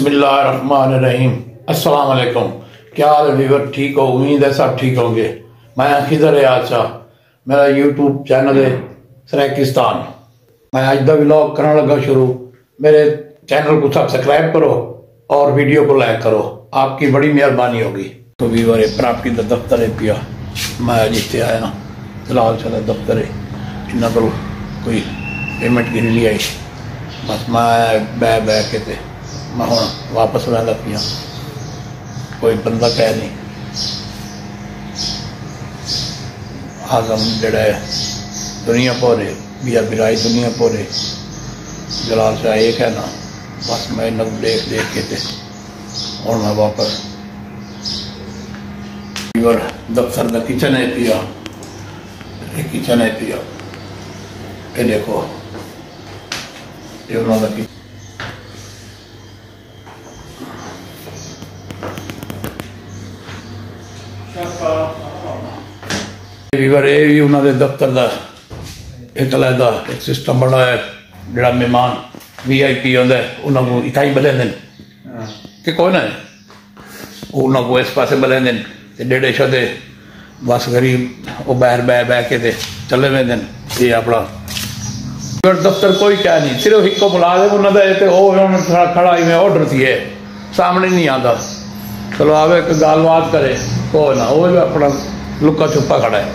बिस्मिल्लाहिर्रहमानिर्रहीम। अस्सलाम वालेकुम। क्या हाल है व्यूअर? ठीक हो? उम्मीद है सब ठीक होंगे। मैं खिदर रियाज शाह, मेरा यूट्यूब चैनल है सराकिस्तान। मैं अज का व्लॉग करने लगा शुरू। मेरे चैनल को सब्सक्राइब करो और वीडियो को लाइक करो, आपकी बड़ी मेहरबानी होगी। तो व्यूअर प्रॉपर्टी का दफ्तर है पिया, मैं अज इतने आया फिलहाल सारा दफ्तर है। इन्होंने को कोई पेमेंट गिनी नहीं आई, बस मैं बह के ते मैं हूँ वापस वह पिया। कोई बंदा कह नहीं। आजम जड़ा दुनिया पोरे बिया बिराई दुनिया पोरे जलाल शाह एक है ना, बस मैं इन्हें देख देख के ते हूँ मैं वापस दफ्तर का किचन है पिया। किचन है पिया, ये देखो ये उन्होंने ये भी उन्होंने दफ्तर का एक अलहदा एक सिस्टम बना है। जोड़ा मेहमान VIP आता है उन्होंने इतना ही बलेंदे कि कोई ना उन्होंने इस पासे बलेंदे डेढ़े शदे बस गरीब वो बह बह के ते चले वेंदे। ये अपना दफ्तर कोई क्या नहीं, सिर्फ एक मुलाजिम उन्होंने खड़ा ही में ऑर्डर थी है सामने नहीं आता। चलो आवे एक गलबात करे कोई ना, वो अपना लुका छुपा खड़ा है।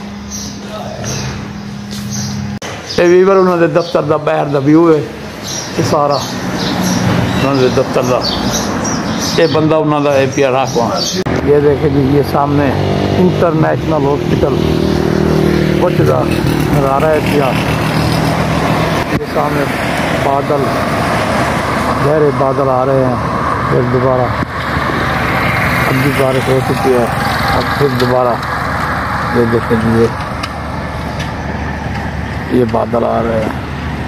ये वीवर उन्होंने दफ्तर का बाहर का व्यू है, ये सारा उन्होंने दफ्तर का। ये बंदा उन्होंने है पिया राखवा। ये देखे जी, ये सामने इंटरनेशनल हॉस्पिटल कुछ का नज़ारा है पिया। ये सामने बादल, गहरे बादल आ रहे हैं। फिर दोबारा अब भी बारिश हो चुकी है, अब फिर दोबारा ये देखें जी, ये बादल आ रहे हैं।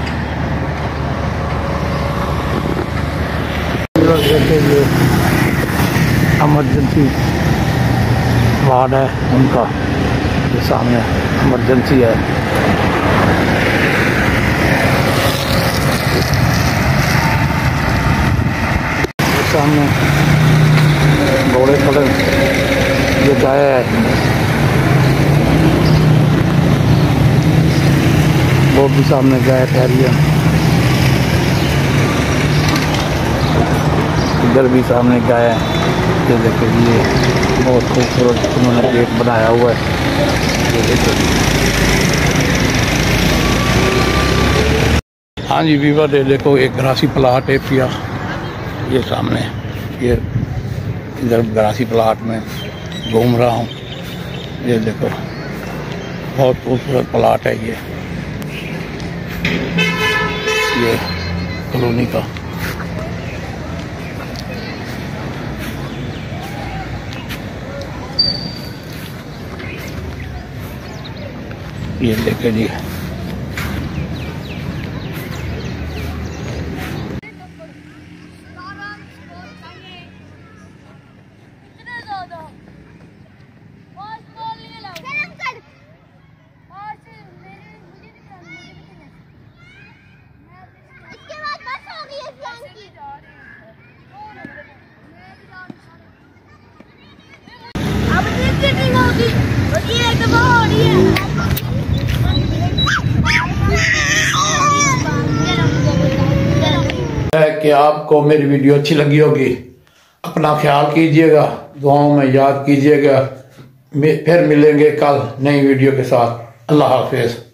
देखें ये इमरजेंसी वार्ड है उनका, ये सामने इमरजेंसी है। ये सामने घोड़े खड़े, ये गाय है वो भी सामने गाय ठहरी है। इधर भी सामने गाय है। ये देखिए ये बहुत खूबसूरत उन्होंने गेट बनाया हुआ है। ये देखिए हाँ जी वीवर, ये देखो एक ग्रासी प्लाट है पिया। ये सामने ये इधर ग्रासी प्लाट में घूम रहा हूँ। ये देखो बहुत खूबसूरत प्लाट है ये कॉलोनी का। ये देखे जी कि आपको मेरी वीडियो अच्छी लगी होगी। अपना ख्याल कीजिएगा, दुआओं में याद कीजिएगा। फिर मिलेंगे कल नई वीडियो के साथ। अल्लाह हाफिज़।